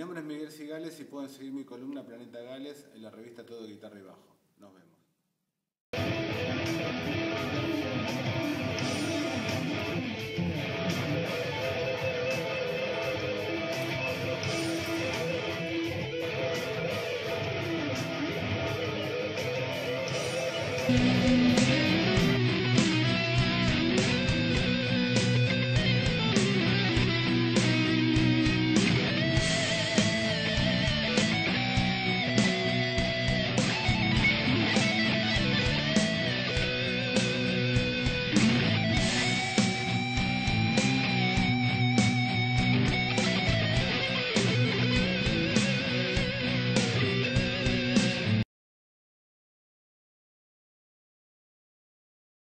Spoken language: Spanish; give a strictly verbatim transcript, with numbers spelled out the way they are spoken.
nombre es Miguel Cigales y pueden seguir mi columna Planeta Gales en la revista Todo Guitarra y Bajo. Nos vemos. Thank you.